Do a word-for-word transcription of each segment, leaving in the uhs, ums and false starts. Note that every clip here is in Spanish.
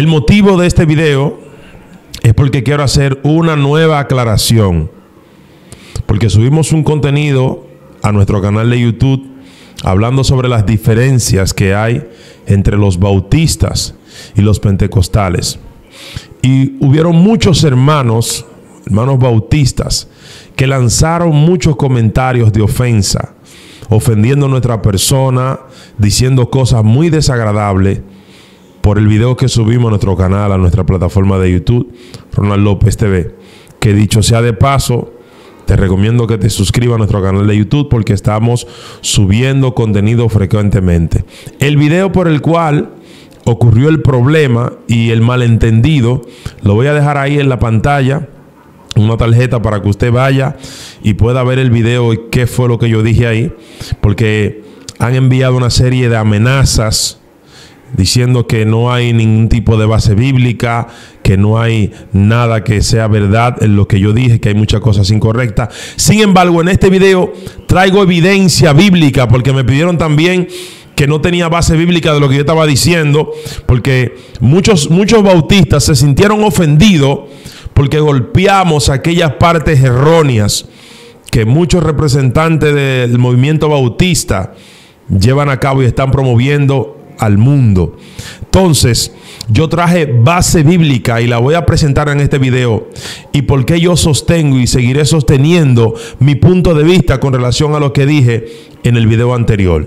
El motivo de este video es porque quiero hacer una nueva aclaración. Porque subimos un contenido a nuestro canal de YouTube hablando sobre las diferencias que hay entre los bautistas y los pentecostales. Y hubieron muchos hermanos, hermanos bautistas, que lanzaron muchos comentarios de ofensa, ofendiendo a nuestra persona, diciendo cosas muy desagradables por el video que subimos a nuestro canal, a nuestra plataforma de YouTube, Ronald López T V. Que dicho sea de paso, te recomiendo que te suscribas a nuestro canal de YouTube porque estamos subiendo contenido frecuentemente. El video por el cual ocurrió el problema y el malentendido, lo voy a dejar ahí en la pantalla, una tarjeta para que usted vaya y pueda ver el video y qué fue lo que yo dije ahí, porque han enviado una serie de amenazas diciendo que no hay ningún tipo de base bíblica, que no hay nada que sea verdad en lo que yo dije, que hay muchas cosas incorrectas. Sin embargo, en este video traigo evidencia bíblica, porque me pidieron también que no tenía base bíblica de lo que yo estaba diciendo, porque muchos, muchos bautistas se sintieron ofendidos porque golpeamos aquellas partes erróneas que muchos representantes del movimiento bautista llevan a cabo y están promoviendo al mundo. Entonces, yo traje base bíblica y la voy a presentar en este video. Y por qué yo sostengo y seguiré sosteniendo mi punto de vista con relación a lo que dije en el video anterior.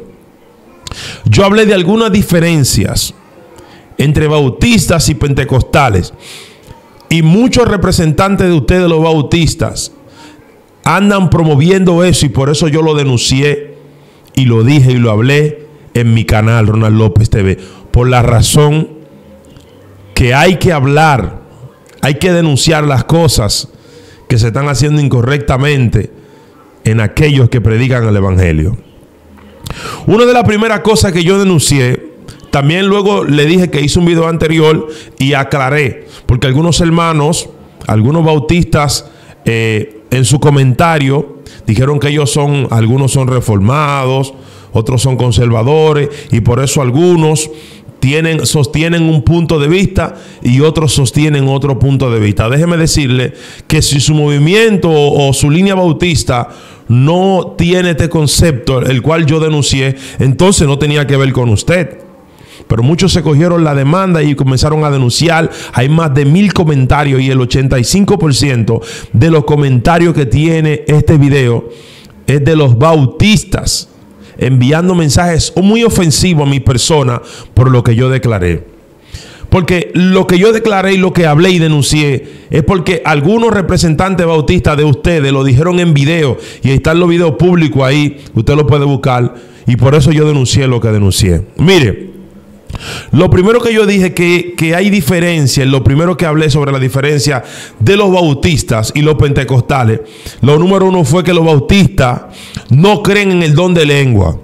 Yo hablé de algunas diferencias entre bautistas y pentecostales. Y muchos representantes de ustedes, los bautistas, andan promoviendo eso, y por eso yo lo denuncié y lo dije y lo hablé en mi canal Ronald López T V, por la razón que hay que hablar, hay que denunciar las cosas que se están haciendo incorrectamente en aquellos que predican el evangelio. Una de las primeras cosas que yo denuncié, también luego le dije que hice un video anterior y aclaré, porque algunos hermanos, algunos bautistas, eh, en su comentario dijeron que ellos son, algunos son reformados, otros son conservadores, y por eso algunos tienen, sostienen un punto de vista y otros sostienen otro punto de vista. Déjeme decirle que si su movimiento o, o su línea bautista no tiene este concepto, el cual yo denuncié, entonces no tenía que ver con usted. Pero muchos se cogieron la demanda y comenzaron a denunciar. Hay más de mil comentarios y el ochenta y cinco por ciento de los comentarios que tiene este video es de los bautistas, enviando mensajes muy ofensivos a mi persona por lo que yo declaré. Porque lo que yo declaré y lo que hablé y denuncié es porque algunos representantes bautistas de ustedes lo dijeron en video, y están los videos públicos ahí, usted lo puede buscar, y por eso yo denuncié lo que denuncié. Mire, lo primero que yo dije que, que hay diferencia, lo primero que hablé sobre la diferencia de los bautistas y los pentecostales, lo número uno fue que los bautistas no creen en el don de lengua.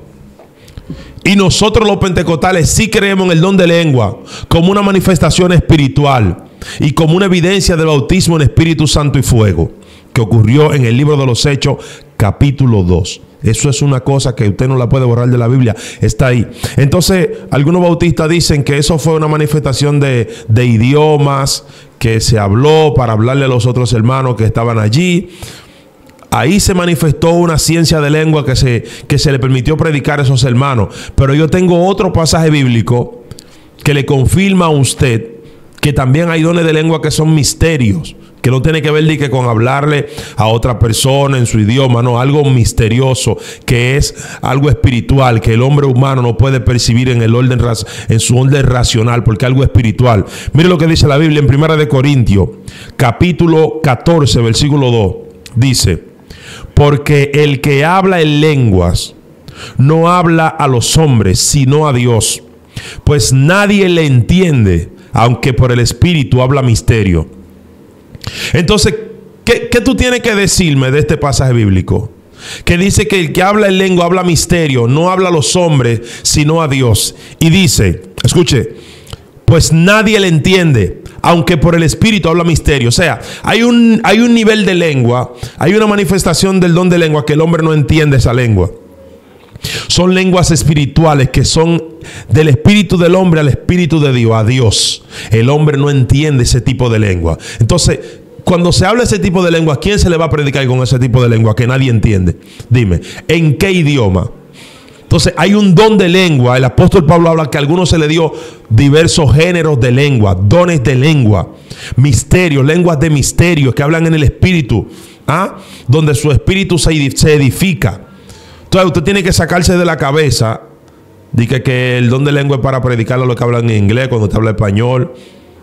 Y nosotros los pentecostales sí creemos en el don de lengua como una manifestación espiritual y como una evidencia del bautismo en Espíritu Santo y fuego, que ocurrió en el libro de los Hechos, capítulo dos. Eso es una cosa que usted no la puede borrar de la Biblia, está ahí. Entonces, algunos bautistas dicen que eso fue una manifestación de, de idiomas, que se habló para hablarle a los otros hermanos que estaban allí. Ahí se manifestó una ciencia de lengua que se, que se le permitió predicar a esos hermanos. Pero yo tengo otro pasaje bíblico que le confirma a usted que también hay dones de lengua que son misterios, que no tiene que ver ni que con hablarle a otra persona en su idioma, no, algo misterioso, que es algo espiritual, que el hombre humano no puede percibir en el orden, en su orden racional, porque algo espiritual. Mire lo que dice la Biblia en Primera de Corintios, capítulo catorce, versículo dos, dice: porque el que habla en lenguas no habla a los hombres, sino a Dios, pues nadie le entiende, aunque por el Espíritu habla misterio. Entonces, ¿qué, qué tú tienes que decirme de este pasaje bíblico? Que dice que el que habla en lengua habla misterio, no habla a los hombres, sino a Dios. Y dice, escuche, pues nadie le entiende, aunque por el Espíritu habla misterio. O sea, hay un, hay un nivel de lengua, hay una manifestación del don de lengua que el hombre no entiende esa lengua. Son lenguas espirituales que son del espíritu del hombre al espíritu de Dios, a Dios. El hombre no entiende ese tipo de lengua. Entonces, cuando se habla ese tipo de lengua, ¿a quién se le va a predicar con ese tipo de lengua que nadie entiende? Dime, ¿en qué idioma? Entonces, hay un don de lengua. El apóstol Pablo habla que a algunos se le dio diversos géneros de lengua, dones de lengua, misterios, lenguas de misterio que hablan en el espíritu, ¿ah? Donde su espíritu se edifica. Entonces usted tiene que sacarse de la cabeza de que, que el don de lengua es para predicarle a los que hablan en inglés cuando usted habla español.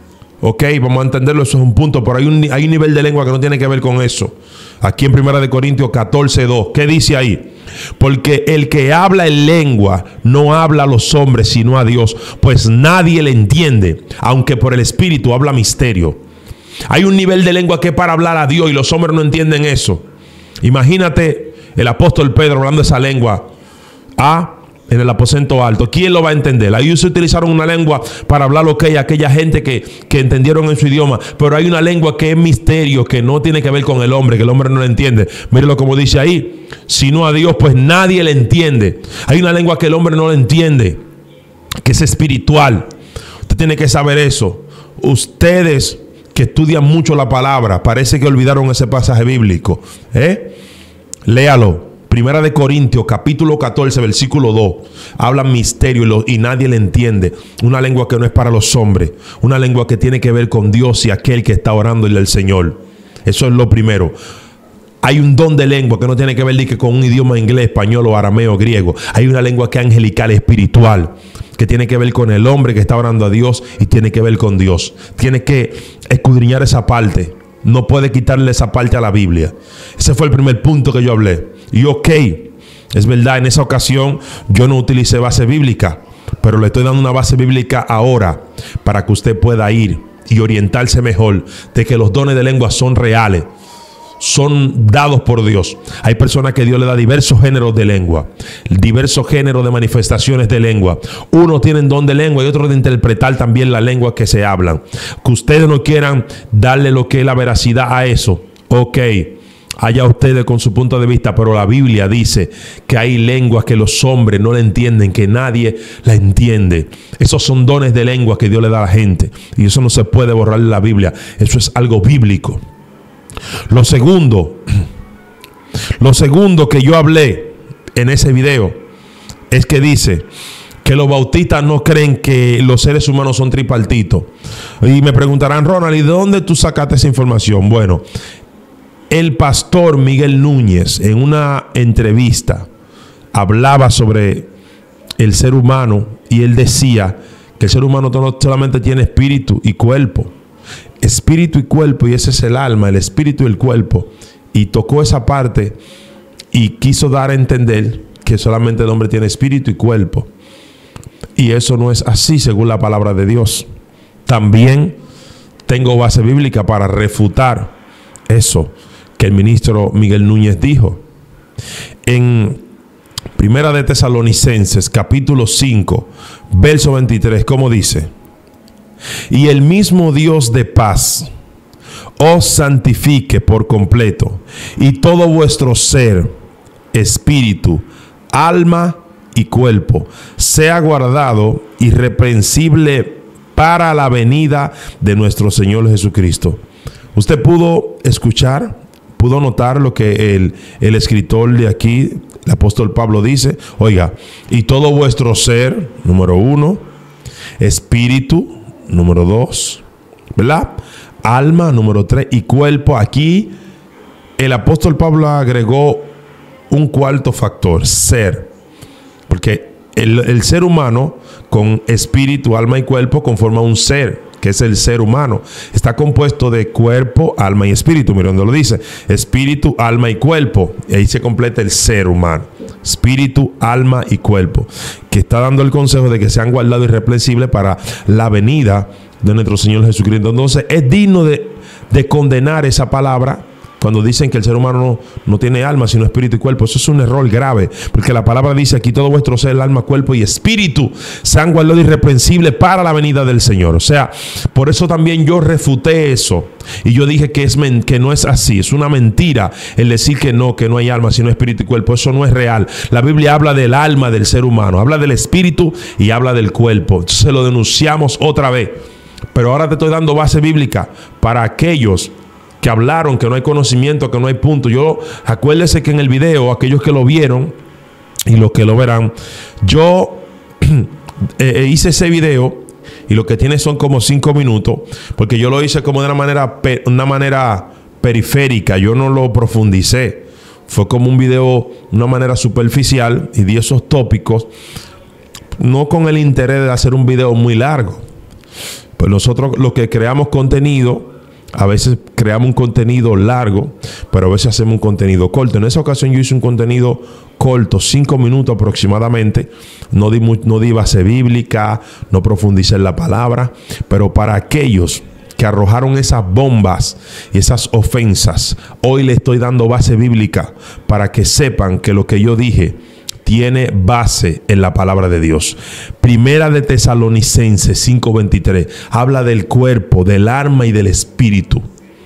Ok, vamos a entenderlo, eso es un punto, pero hay un, hay un nivel de lengua que no tiene que ver con eso. Aquí en primera de Corintios catorce dos, ¿qué dice ahí? Porque el que habla en lengua no habla a los hombres sino a Dios, pues nadie le entiende, aunque por el Espíritu habla misterio. Hay un nivel de lengua que es para hablar a Dios y los hombres no entienden eso. Imagínate el apóstol Pedro hablando esa lengua a en el aposento alto. ¿Quién lo va a entender? Ahí se utilizaron una lengua para hablar lo que hay aquella gente que, que entendieron en su idioma, pero hay una lengua que es misterio, que no tiene que ver con el hombre, que el hombre no lo entiende. Míralo como dice ahí, sino a Dios, pues nadie le entiende. Hay una lengua que el hombre no le entiende, que es espiritual. Usted tiene que saber eso. Ustedes que estudian mucho la palabra, parece que olvidaron ese pasaje bíblico, ¿eh? Léalo. Primera de Corintios, capítulo catorce, versículo dos. Habla misterio y, lo, y nadie le entiende. Una lengua que no es para los hombres. Una lengua que tiene que ver con Dios y aquel que está orándole al Señor. Eso es lo primero. Hay un don de lengua que no tiene que ver ni que con un idioma inglés, español o arameo, griego. Hay una lengua que es angelical, espiritual, que tiene que ver con el hombre que está orando a Dios y tiene que ver con Dios. Tiene que escudriñar esa parte. No puede quitarle esa parte a la Biblia. Ese fue el primer punto que yo hablé. Y ok, es verdad, en esa ocasión yo no utilicé base bíblica, pero le estoy dando una base bíblica ahora para que usted pueda ir y orientarse mejor de que los dones de lengua son reales, son dados por Dios. Hay personas que Dios le da diversos géneros de lengua, diversos géneros de manifestaciones de lengua. Unos tienen don de lengua y otros de interpretar también la lengua que se hablan. Que ustedes no quieran darle lo que es la veracidad a eso, ok, allá ustedes con su punto de vista, pero la Biblia dice que hay lenguas que los hombres no le entienden, que nadie la entiende. Esos son dones de lengua que Dios le da a la gente y eso no se puede borrar de la Biblia. Eso es algo bíblico. Lo segundo, lo segundo que yo hablé en ese video es que dice que los bautistas no creen que los seres humanos son tripartitos. Y me preguntarán, Ronald, ¿y de dónde tú sacaste esa información? Bueno, el pastor Miguel Núñez en una entrevista hablaba sobre el ser humano y él decía que el ser humano no solamente tiene espíritu y cuerpo, espíritu y cuerpo, y ese es el alma, el espíritu y el cuerpo, y tocó esa parte y quiso dar a entender que solamente el hombre tiene espíritu y cuerpo, y eso no es así según la palabra de Dios. También tengo base bíblica para refutar eso que el ministro Miguel Núñez dijo. En Primera de Tesalonicenses, capítulo cinco, verso veintitrés, ¿cómo dice? Y el mismo Dios de paz os santifique por completo, y todo vuestro ser, espíritu, alma y cuerpo sea guardado irreprensible para la venida de nuestro Señor Jesucristo. Usted pudo escuchar, pudo notar lo que el, el escritor de aquí, el apóstol Pablo, dice. Oiga, y todo vuestro ser, número uno, espíritu, número dos, ¿verdad? Alma, número tres, y cuerpo. Aquí el apóstol Pablo agregó un cuarto factor, ser. Porque el, el ser humano con espíritu, alma y cuerpo conforma un ser, que es el ser humano. Está compuesto de cuerpo, alma y espíritu. Mira donde lo dice: espíritu, alma y cuerpo. Y ahí se completa el ser humano. Espíritu, alma y cuerpo. Que está dando el consejo de que sean guardados irreprensibles para la venida de nuestro Señor Jesucristo. Entonces es digno de, de condenar esa palabra Cuando dicen que el ser humano no, no tiene alma, sino espíritu y cuerpo. Eso es un error grave. Porque la palabra dice aquí: todo vuestro ser, alma, cuerpo y espíritu, sean guardados irreprensibles para la venida del Señor. O sea, por eso también yo refuté eso. Y yo dije que, es men que no es así. Es una mentira el decir que no, que no hay alma, sino espíritu y cuerpo. Eso no es real. La Biblia habla del alma del ser humano. Habla del espíritu y habla del cuerpo. Entonces lo denunciamos otra vez. Pero ahora te estoy dando base bíblica para aquellos que hablaron que no hay conocimiento, que no hay punto. Yo, acuérdese que en el video, aquellos que lo vieron y los que lo verán, yo eh, hice ese video y lo que tiene son como cinco minutos, porque yo lo hice como de una manera, una manera periférica. Yo no lo profundicé. Fue como un video, una manera superficial, y di esos tópicos, no con el interés de hacer un video muy largo. Pues nosotros, los que creamos contenido, a veces creamos un contenido largo, pero a veces hacemos un contenido corto. En esa ocasión yo hice un contenido corto, cinco minutos aproximadamente. No di, muy, no di base bíblica, no profundicé en la palabra. Pero para aquellos que arrojaron esas bombas y esas ofensas, hoy le estoy dando base bíblica para que sepan que lo que yo dije tiene base en la palabra de Dios. Primera de Tesalonicenses cinco veintitrés habla del cuerpo, del alma y del espíritu.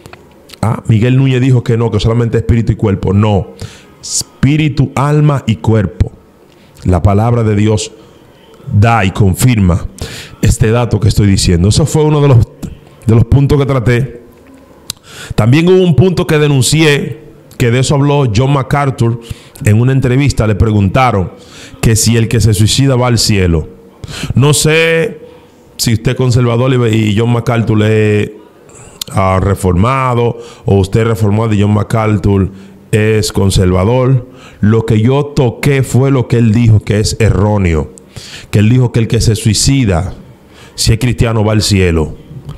Ah, Miguel Núñez dijo que no, que solamente espíritu y cuerpo. No, espíritu, alma y cuerpo. La palabra de Dios da y confirma este dato que estoy diciendo. Eso fue uno de los, de los puntos que traté. También hubo un punto que denuncié, que de eso habló John MacArthur en una entrevista. Le preguntaron que si el que se suicida va al cielo. No sé si usted es conservador y John MacArthur le ha reformado, o usted reformado y John MacArthur es conservador. Lo que yo toqué fue lo que él dijo que es erróneo. Que él dijo que el que se suicida, si es cristiano, va al cielo.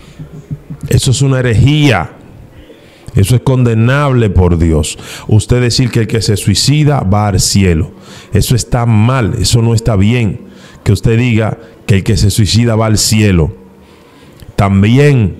Eso es una herejía. Eso es condenable por Dios. Usted decir que el que se suicida va al cielo. Eso está mal. Eso no está bien. Que usted diga que el que se suicida va al cielo. También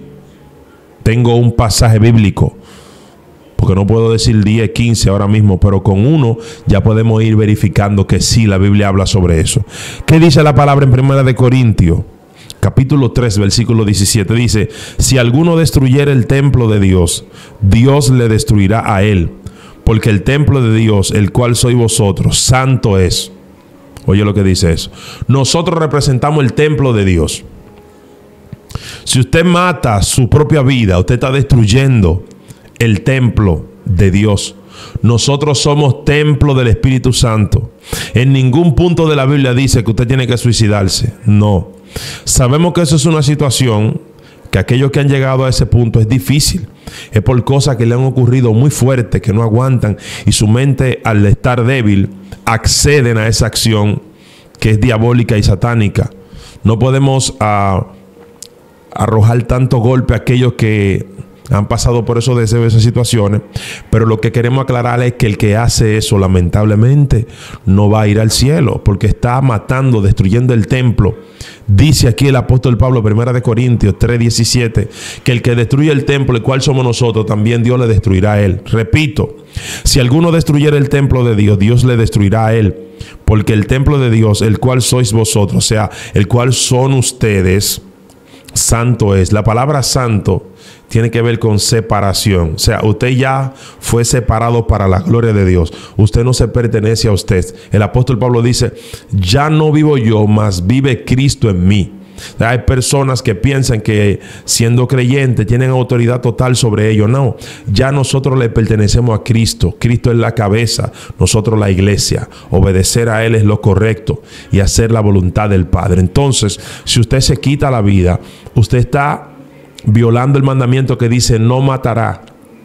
tengo un pasaje bíblico, porque no puedo decir diez, quince ahora mismo, pero con uno ya podemos ir verificando que sí, la Biblia habla sobre eso. ¿Qué dice la palabra en Primera de Corintios? Capítulo tres, versículo diecisiete, dice: si alguno destruyera el templo de Dios, Dios le destruirá a él, porque el templo de Dios, el cual sois vosotros, santo es. Oye lo que dice eso. Nosotros representamos el templo de Dios. Si usted mata su propia vida, usted está destruyendo el templo de Dios. Nosotros somos templo del Espíritu Santo. En ningún punto de la Biblia dice que usted tiene que suicidarse. No. Sabemos que eso es una situación que aquellos que han llegado a ese punto es difícil. Es por cosas que le han ocurrido muy fuertes, que no aguantan, y su mente, al estar débil, acceden a esa acción que es diabólica y satánica. No podemos uh, arrojar tanto golpe a aquellos que han pasado por eso de esas situaciones, pero lo que queremos aclarar es que el que hace eso, lamentablemente, no va a ir al cielo, porque está matando, destruyendo el templo. Dice aquí el apóstol Pablo, Primera de Corintios tres diecisiete, que el que destruye el templo, el cual somos nosotros, también Dios le destruirá a él. Repito, si alguno destruyera el templo de Dios, Dios le destruirá a él, porque el templo de Dios, el cual sois vosotros, o sea, el cual son ustedes, santo es. La palabra santo tiene que ver con separación. O sea, usted ya fue separado para la gloria de Dios. Usted no se pertenece a usted. El apóstol Pablo dice: ya no vivo yo, mas vive Cristo en mí. Hay personas que piensan que siendo creyentes tienen autoridad total sobre ellos. No, ya nosotros le pertenecemos a Cristo. Cristo es la cabeza, nosotros la iglesia. Obedecer a Él es lo correcto y hacer la voluntad del Padre. Entonces, si usted se quita la vida, usted está violando el mandamiento que dice: no matará.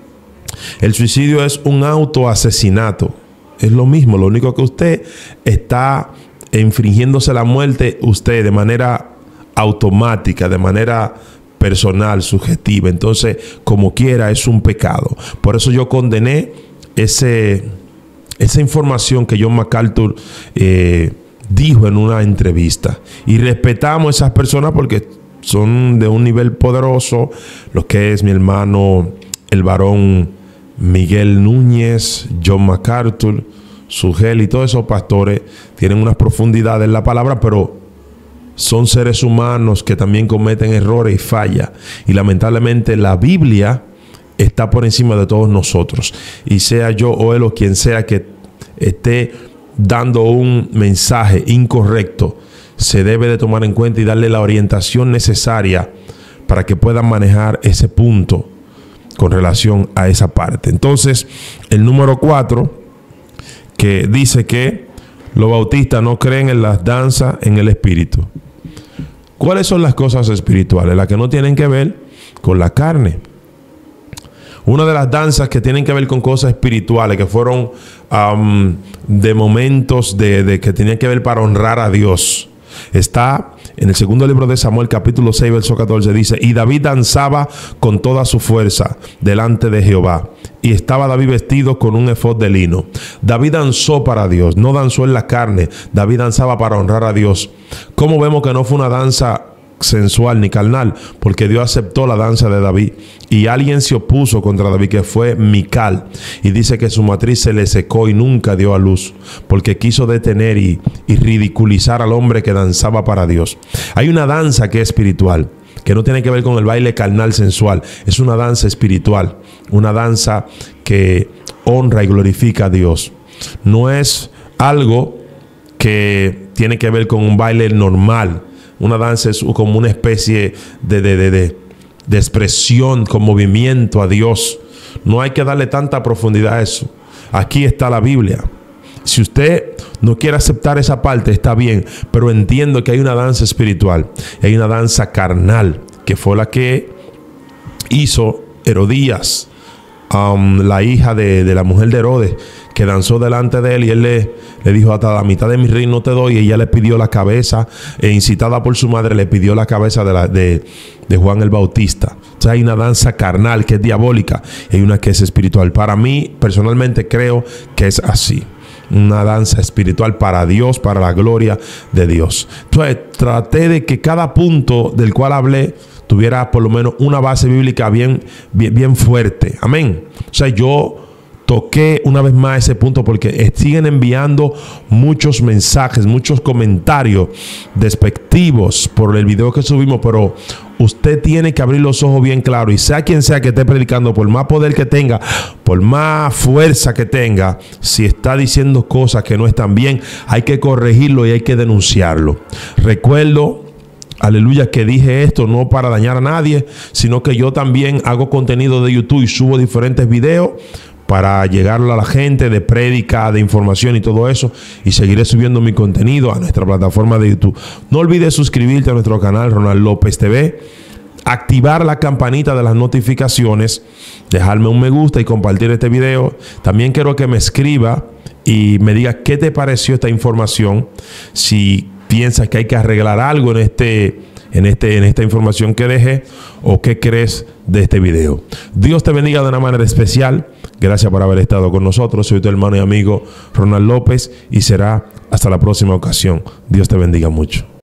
El suicidio es un autoasesinato. Es lo mismo, lo único que usted está infringiéndose la muerte, usted de manera automática, de manera personal, subjetiva. Entonces, como quiera, es un pecado. Por eso yo condené ese, esa información que John MacArthur eh, dijo en una entrevista. Y respetamos a esas personas porque son de un nivel poderoso, lo que es mi hermano, el varón Miguel Núñez, John MacArthur, Sugel y todos esos pastores tienen unas profundidades en la palabra, pero son seres humanos que también cometen errores y fallas. Y lamentablemente la Biblia está por encima de todos nosotros. Y sea yo o él o quien sea que esté dando un mensaje incorrecto, se debe de tomar en cuenta y darle la orientación necesaria para que puedan manejar ese punto con relación a esa parte. Entonces, el número cuatro, que dice que los bautistas no creen en las danzas en el espíritu. ¿Cuáles son las cosas espirituales? Las que no tienen que ver con la carne. Una de las danzas que tienen que ver con cosas espirituales, que fueron um, de momentos de, de que tenían que ver para honrar a Dios, está en el segundo libro de Samuel, capítulo seis, verso catorce. Dice: y David danzaba con toda su fuerza delante de Jehová, y estaba David vestido con un efod de lino. David danzó para Dios, no danzó en la carne. David danzaba para honrar a Dios. ¿Cómo vemos que no fue una danza sensual ni carnal? Porque Dios aceptó la danza de David. Y alguien se opuso contra David, que fue Mical, y dice que su matriz se le secó y nunca dio a luz, porque quiso detener y, y ridiculizar al hombre que danzaba para Dios. Hay una danza que es espiritual, que no tiene que ver con el baile carnal sensual. Es una danza espiritual, una danza que honra y glorifica a Dios. No es algo que tiene que ver con un baile normal. Una danza es como una especie de, de, de, de, de expresión con movimiento a Dios. No hay que darle tanta profundidad a eso. Aquí está la Biblia. Si usted no quiere aceptar esa parte, está bien, pero entiendo que hay una danza espiritual, hay una danza carnal, que fue la que hizo Herodías, um, la hija de, de la mujer de Herodes, que danzó delante de él, y él le, le dijo: hasta la mitad de mi reino te doy. Y ella le pidió la cabeza, e incitada por su madre, le pidió la cabeza de, la, de, de Juan el Bautista. O sea, hay una danza carnal que es diabólica, y hay una que es espiritual. Para mí, personalmente, creo que es así. Una danza espiritual para Dios, para la gloria de Dios. Entonces, traté de que cada punto del cual hablé tuviera por lo menos una base bíblica bien, bien, bien fuerte. Amén. O sea, yo toqué una vez más ese punto porque siguen enviando muchos mensajes, muchos comentarios despectivos por el video que subimos, pero usted tiene que abrir los ojos bien claros, y sea quien sea que esté predicando, por más poder que tenga, por más fuerza que tenga, si está diciendo cosas que no están bien, hay que corregirlo y hay que denunciarlo. Recuerdo, aleluya, que dije esto no para dañar a nadie, sino que yo también hago contenido de YouTube y subo diferentes videos para llegar a la gente, de prédica, de información y todo eso. Y seguiré subiendo mi contenido a nuestra plataforma de YouTube. No olvides suscribirte a nuestro canal Ronald López T V, activar la campanita de las notificaciones, dejarme un me gusta y compartir este video. También quiero que me escriba y me diga qué te pareció esta información. Si piensas que hay que arreglar algo en este... En, este, en esta información que dejé, o qué crees de este video. Dios te bendiga de una manera especial. Gracias por haber estado con nosotros. Soy tu hermano y amigo Ronald López, y será hasta la próxima ocasión. Dios te bendiga mucho.